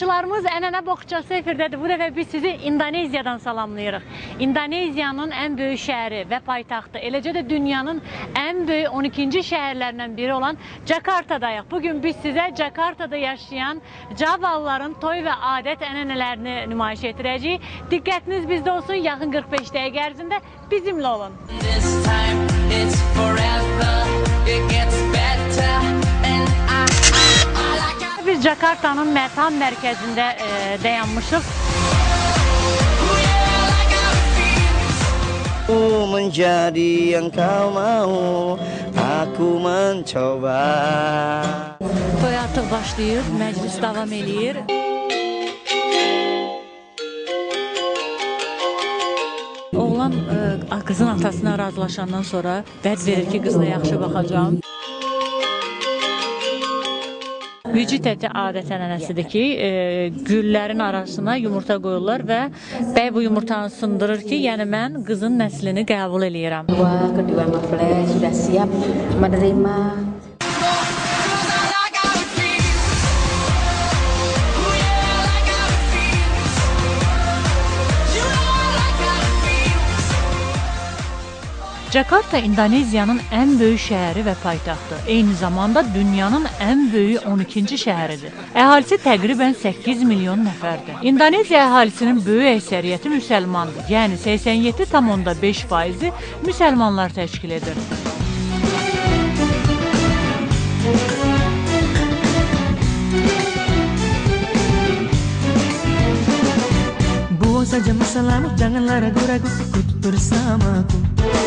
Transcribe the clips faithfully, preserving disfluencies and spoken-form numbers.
Tamaşaçılarımız Ənənə Boğçası efirdədir. Bu dəfə biz sizi İndoneziyadan salamlayırıq. İndoneziyanın ən böyük şəhəri və paytaxtı, eləcə də dünyanın ən böyük on ikinci şəhərlərindən biri olan Jakartadayıq. Bugün biz sizə Jakartada yaşayan Javalıların toy və adət ənənələrini nümayiş etdirəcəyik. Diqqətiniz bizdə olsun, yaxın qırx beş dəqiqə ərzində bizimlə olun. Biz Jakarta'nın Metan mərkəzində e, dayanmışıq. Menjadi yang kau mau, aku mencoba. Toy artıq başlayır, məclis davam eləyir. Oğlan e, qızın atasına razılaşandan sonra vəd verir ki, qızla yaxşı baxacağım. Vücud əti adət ənənəsidir ki, e, güllərin arasına yumurta qoyurlar və bəy bu yumurtanı sındırır ki, yəni mən qızın nəslini qəbul eləyirəm. Kedua mempelai sudah siap menerima. Jakarta İndoneziyanın ən böyük şəhəri və paytaxtı. Eyni zamanda dünyanın ən böyük on ikinci şəhəridir. Əhalisi təqribən səkkiz milyon nəfərdir. İndoneziya əhalisinin böyük əksəriyyəti müsəlmandır. Yəni səksən yeddi tam onda beş faizi müsəlmanlar təşkil edir. Buang saja masalahmu, janganlah ragu-ragu, ikut bersamaku.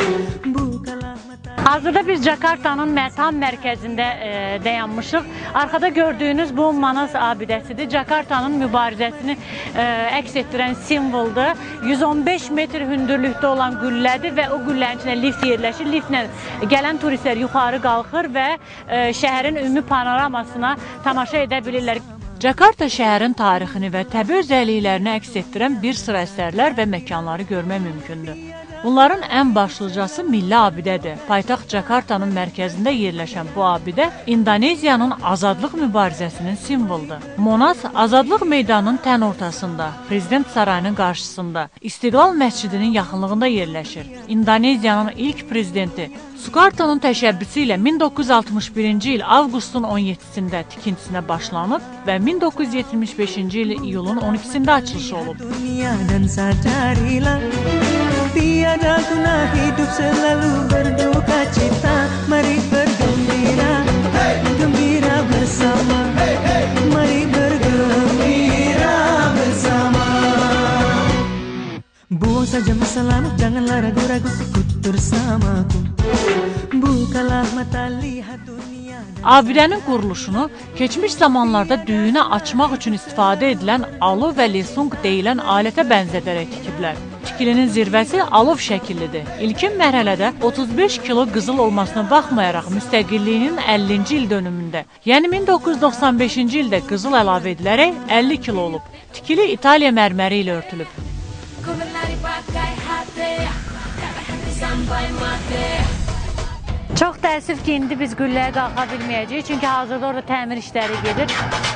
Hazırda biz Jakarta'nın Metan mərkəzində e, dayanmışıq. Arkada gördüyünüz bu Manas abidəsidir. Jakarta'nın mübarizəsini e, əks etdirən simvoldur. yüz on beş metr hündürlükdə olan güllədir və o güllənin içində lift yerləşir. Liftlə gələn turistlər yuxarı qalxır və e, şəhərin ümumi panoramasına tamaşa edə bilirlər. Jakarta şəhərin tarixini və təbii özəlliklərini əks etdirən bir sıra əsərlər və məkanları görmək mümkündür. Bunların ən başlıcası milli abidədir. Paytaxt Jakarta'nın mərkəzində yerləşən bu abidə İndoneziyanın azadlıq mübarizəsinin simvoludur. Monas Azadlıq meydanının tən ortasında, Prezident sarayının qarşısında, İstiqlal məscidinin yaxınlığında yerləşir. İndoneziyanın ilk prezidenti Sukarno'nun təşəbbüsü ilə min doqquz yüz altmış birinci il avqustun on yeddisində tikintisinə başlanıb və min doqquz yüz yetmiş beşinci il iyulun on ikisində açılışı olub. Tiada guna hidup selalu berduka cita, mari bergembira, gembira bersama, mari bergembira bersama. Buang saja masalahmu, janganlah ragu-ragu, ikut bersamaku. Bukalah mata lihat dunia. Abidənin quruluşunu keçmiş zamanlarda düyünə açmaq üçün istifadə edilən alov və lesung deyilən alətə bənzədərək tikiblər. Tikilinin zirvəsi alov şəkillidir. İlkin mərhələdə otuz beş kilo qızıl olmasına baxmayaraq müstəqilliyinin əllinci il dönümündə, yəni min doqquz yüz doxsan beşinci ildə qızıl əlavə edilərək əlli kilo olub. Tikili İtaliya mərməri ilə örtülüb. Çox təəssüf ki, indi biz gülləyə qalxa bilməyəcəyik, çünki hazırda orada təmir işləri gedir.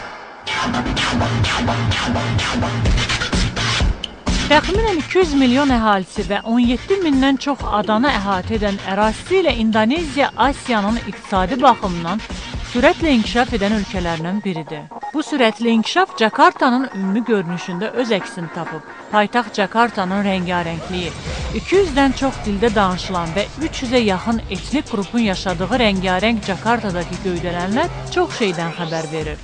Təxminən iki yüz milyon əhalisi və on yeddi mindən çox adanı əhatə edən ərazisi ilə İndoneziya Asiyanın iqtisadi baxımından sürətlə inkişaf edən ölkələrindən biridir. Bu sürətli inkişaf Jakarta'nın ümumi görünüşündə öz əksini tapıb. Paytaxt Jakarta'nın rəngarəngliyi, iki yüzdən çox dildə danışılan və üç yüzə yaxın etnik qrupun yaşadığı rəngarəng Jakarta'dakı göydələnlər çox şeydən xəbər verir.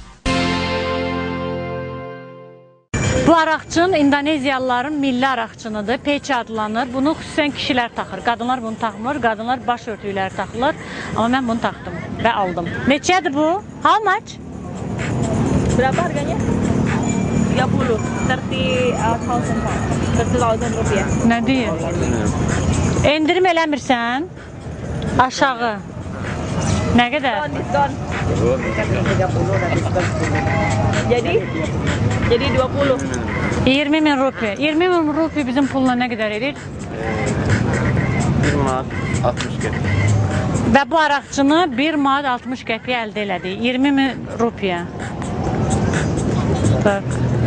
Bu araqçın İndoneziyalıların milli araqçınıdır, peç adlanır. Bunu xüsusən kişilər taxır. Qadınlar bunu taxmır, qadınlar baş örtükləri taxırlar. Amma mən bunu taxdım və aldım. Neçədir bu? How much? Berapa harganya? tiga puluh, tiga thousand rupiah. Nə deyir? Endirim eləmirsən? Aşağı. Nə qədər? Diskon. Jadi Jadi dua puluh. iyirmi min rupi. iyirmi min rupi bizim pulla nə qədər edir? bir manat altmış qəpik. Və bu araqçını bir manat altmış qəpiyə əldə elədi. iyirmi min rupiyə. Bak.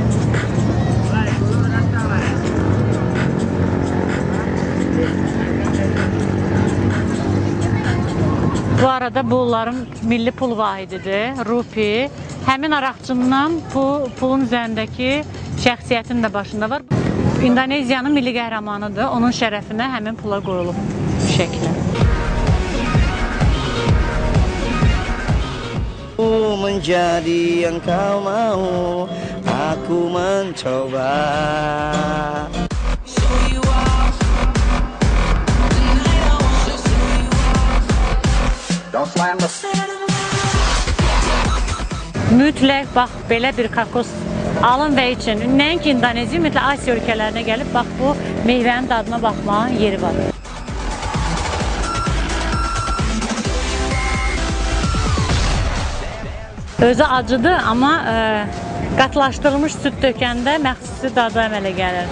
Bu arada bu onların milli pul vahididir, rupi. Həmin araqçından bu pulun üzərindəki şəxsiyyətin də başında var. İndoneziyanın milli qəhrəmanıdır. Onun şərəfinə həmin pula qoyulub bu şəkildə. Menjadi yang kau mau, aku mencoba. Mütləq bax belə bir kakos alın və için. Nəinki İndoneziya, ümumiyyətlə Asiya ölkələrinə gəlib bax bu meyvənin dadına baxmağın yeri var. Özü acıdır, amma e, qatlaşdırılmış süd dökəndə məxsusi dadı əmələ gəlir.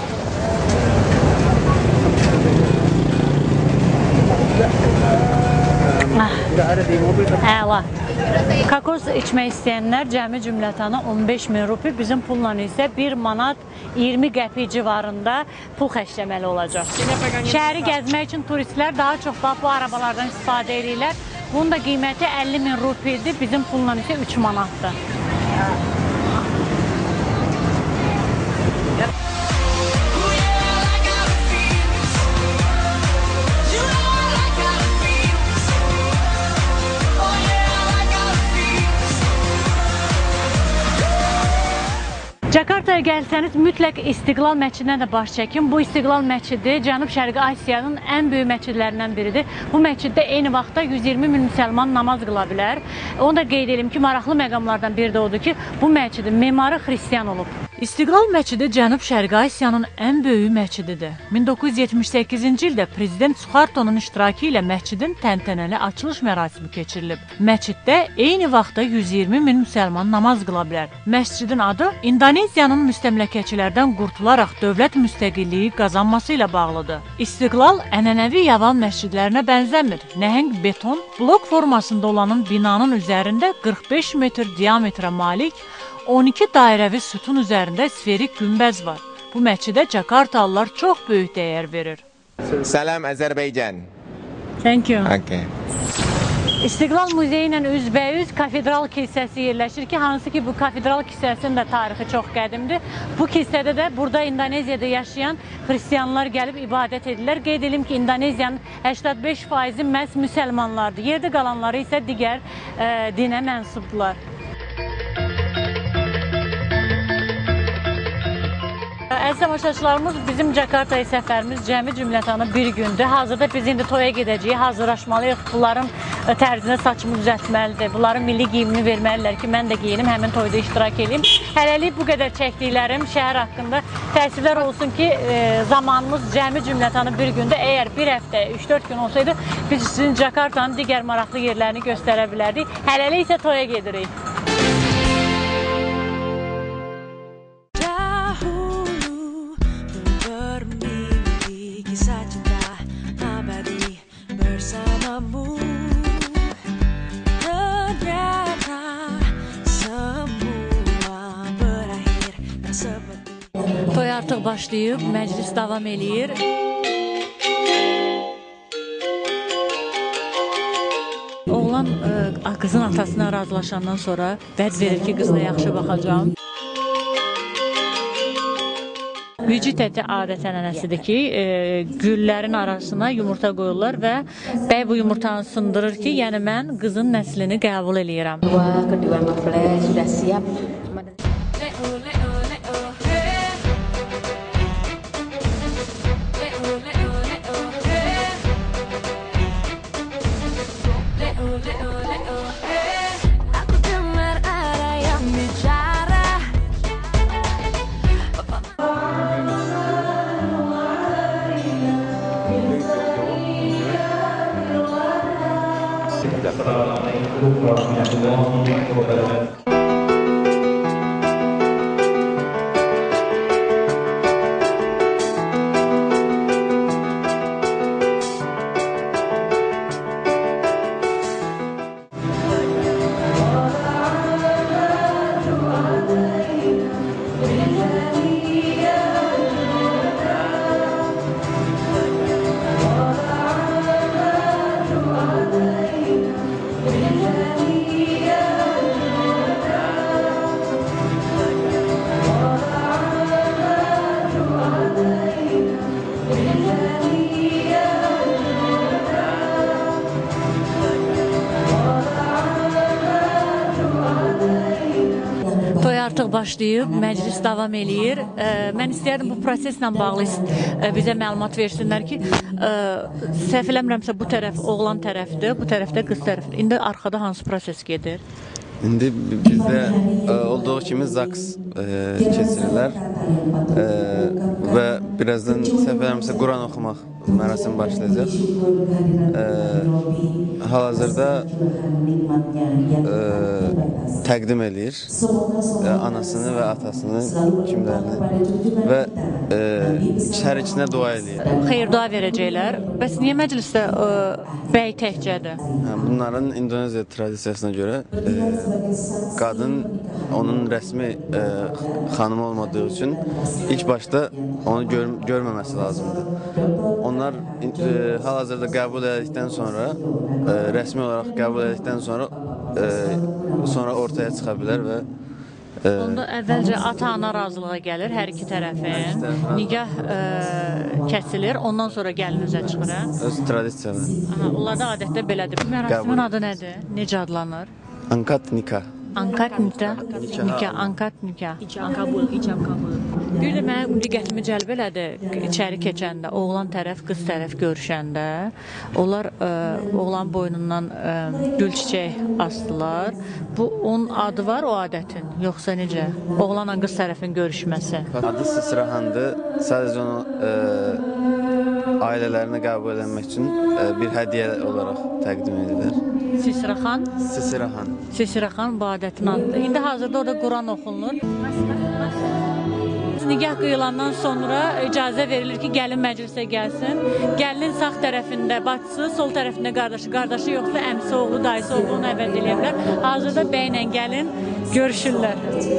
Əla. Kakos içmək istəyənlər cəmi cümlətanı on beş min rupi, bizim pulla isə bir manat iyirmi qəpik civarında pul xərcləməli olacaq. Şəhəri gəzmək üçün turistlər daha çox bu arabalardan istifadə edirlər. Bunun da qiyməti əlli min rupidir, bizim pulla isə üç manatdır. Jakartaya gəlsəniz mütləq İstiqlal məscidinə də baş çəkin. Bu İstiqlal məscidi Cənub-Şərqi Asiyanın ən böyük məscidlərindən biridir. Bu məsciddə eyni vaxtda yüz iyirmi min müsəlman namaz qıla bilər. Onu da qeyd edim ki, maraqlı məqamlardan biri də odur ki, bu məscidin memarı xristian olub. İstiqlal məscidi Cənub-Şərqi Asiyanın ən böyük məscididir. min doqquz yüz yetmiş səkkizinci ildə Prezident Suharto'nun iştirakı ilə məscidin təntənəli açılış mərasimi keçirilib. Məsciddə eyni vaxtda yüz iyirmi min müsəlman namaz qıla bilər. Məscidin adı İndoneziyanın müstəmləkəçilərdən qurtularaq dövlət müstəqilliyi qazanması ilə bağlıdır. İstiqlal ənənəvi yavan məscidlərinə bənzəmir. Nəhəng beton, blok formasında olanın binanın üzərində qırx beş metr diametrə malik on iki dairəvi sütun üzərində sferik günbəz var. Bu məscidə Jakartalılar çox böyük dəyər verir. Salam Azərbaycan. Thank you. Okay. İstiqlal Muzeyi ilə üzbəyüz Kafedral kilsəsi yerləşir ki, hansı ki bu Kafedral kilsəsinin də tarixi çox qədimdir. Bu kilsədə də burada İndoneziyada yaşayan xristianlar gəlib ibadət edirlər. Qeyd edim ki, İndoneziyanın səksən beş faizi məhz müsəlmanlardır. Yerdə qalanları isə digər e, dinə mənsubdular. Əziz tamaşaçılarımız, bizim Jakartaya səfərimiz cəmi cümlətanı bir gündür. Hazırda biz indi toya gedəcəyik, hazırlaşmalıyıq. Bunların tərzinə saçımı düzəltməlidir. Bunların milli giyimini verməlilər ki, mən də giyinim, həmin toyda iştirak edeyim. Hələlik bu qədər çəkdiklərim şəhər haqqında təəssüflər olsun ki, zamanımız cəmi cümlətanı bir gündür. Əgər bir həftə, üç dörd gün olsaydı, biz sizin Jakartanın digər maraqlı yerlərini göstərə bilərdik. Hələlik isə toya gedirik. Toy artıq başlayıb, məclis davam eləyir. Oğlan ə, qızın atasına razılaşandan sonra vəd verir ki, qızına yaxşı baxacağım. Vücud əti adət ənənəsidir ki, e, güllərin arasına yumurta qoyurlar və bəy bu yumurtanı sındırır ki, yəni mən qızın nəslini qəbul eləyirəm. Kedua mempelai sudah siap. başlayıb, məclis davam eləyir. E, mən istəyərdim bu proseslə bağlı e, bizə məlumat versinlər ki, e, səhv eləmirəmsə bu tərəf oğlan tərəfdir, bu tərəfdə qız tərəfdir. İndi arxada hansı proses gedir? İndi bizdə e, olduğu kimi zaks e, keçirirlər e, və birazdan səhv eləmirəmsə Quran oxumaq mərasimi başlayacaq. E, Hal-hazırda e, təqdim eləyir e, anasını və atasını, kimlərini və e, hər ikinə dua eləyir. Xeyir dua verəcəklər. Bəs niyə məclisdə e, bəy təkcədir? Hə, bunların İndoneziya tradisiyasına görə e, qadın onun rəsmi e, xanımı olmadığı üçün ilk başda onu gör görməməsi lazımdır. Onlar e, hal-hazırda qəbul edildikdən sonra, e, rəsmi olaraq qəbul edildikdən sonra e, sonra ortaya çıxa bilər və e, Onda əvvəlcə ata-ana razılığa gəlir hər iki tərəfin. Nigah e, kəsilir, ondan sonra gəlin üzə çıxır. Hə? öz tradisiyaları. Aha, onlarda adətdə belədir. Mərasimin adı nədir? Necə adlanır? Ankat nikah. Ankat nikah, nikah, ankat nikah. İcab kabul, icab kabul. Bir də mənim diqqətimi cəlb elədi içəri keçəndə, oğlan tərəf, qız tərəf görüşəndə. Onlar ə, oğlan boynundan ə, gül çiçək asdılar. Bu onun adı var o adətin, yoxsa necə? Oğlanla qız tərəfin görüşməsi. Adı Sisrahandır. Sadəcə onu e, ailələrinə qəbul edilmək üçün e, bir hədiyyə olaraq təqdim edilir. Sisrahan, Sisrahan. Sisrahan bu adətin adıdır. İndi hazırda orada Quran oxunur. Nigah qıyılandan sonra icazə verilir ki, gəlin məclisə gəlsin. Gəlinin sağ tərəfində bacısı, sol tərəfində qardaşı, qardaşı yoxsa əmsi oğlu, dayısı olduğunu əvəz eləyə bilər. Hazırda bəylə gəlin görüşürlər.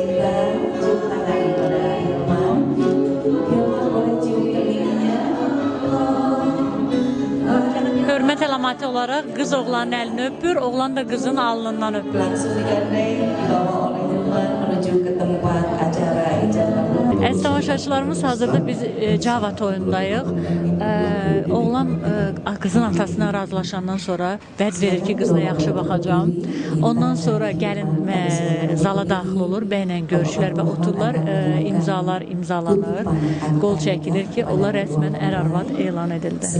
Hörmət əlaməti olaraq qız oğlanın əlini öpür, oğlan da qızın alnından öpür. Əziz tamaşaçılarımız, hazırda biz e, Cava toyundayıq. E, oğlan e, qızın atasına razılaşandan sonra vəd verir ki, qızla yaxşı baxacağım. Ondan sonra gəlin e, zala daxil olur, bəylə görüşürlər və otururlar, e, imzalar imzalanır, qol çəkilir ki, onlar rəsmən ər-arvad elan edildi.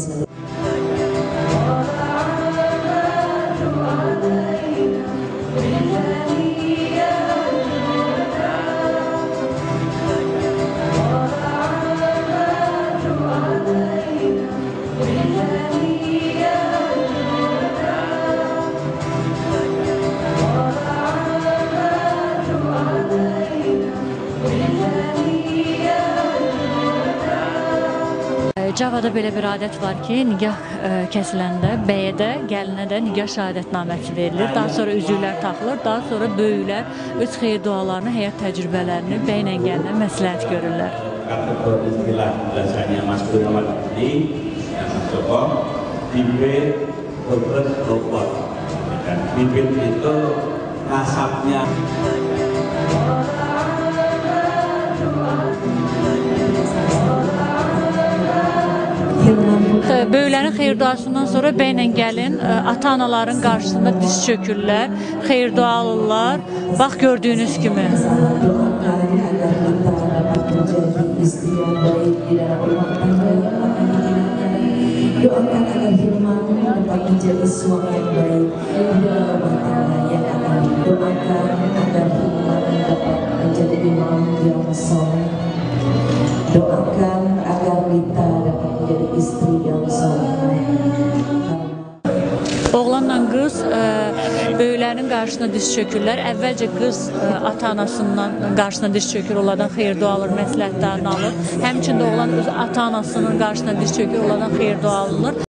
Cavada belə bir adət var ki, nigah ə, kəsiləndə bəyə də, gəlinə də nigah şəhadətnaməsi verilir. Daha sonra üzüklər taxılır, daha sonra böyüklər öz xeyir dualarını, həyat təcrübələrini bəylə gəlinə məsləhət görürlər. Istilah bahasanya Mas Gunawan tadi yang Mas Joko, bibit berbet robot. Bibit itu nasabnya. Böyüklərin xeyir duasından sonra bəylə gəlin ata-anaların qarşısında diz çökürlər, xeyir dua alırlar. Bax gördüyünüz kimi. Doakan agar firman dapat menjadi suami yang baik dalam rumah tangga yang akan doakan agar firman dapat menjadi imam yang soleh. Doakan agar Rita dapat menjadi istri yang soleh. Oğlanla qız ə, böyüklərin qarşısına diz çökürlər. Əvvəlcə qız ə, ata-anasından qarşısına diz çökür, onlardan xeyir dua alır, məsləhətlərini alır. Həmçində oğlan öz ata-anasının qarşısına diz çökür, onlardan xeyir dua alınır.